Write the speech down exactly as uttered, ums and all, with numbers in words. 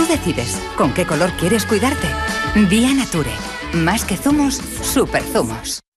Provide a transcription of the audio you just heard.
decides con qué color quieres cuidarte. Día Nature. Más que zumos, super zumos.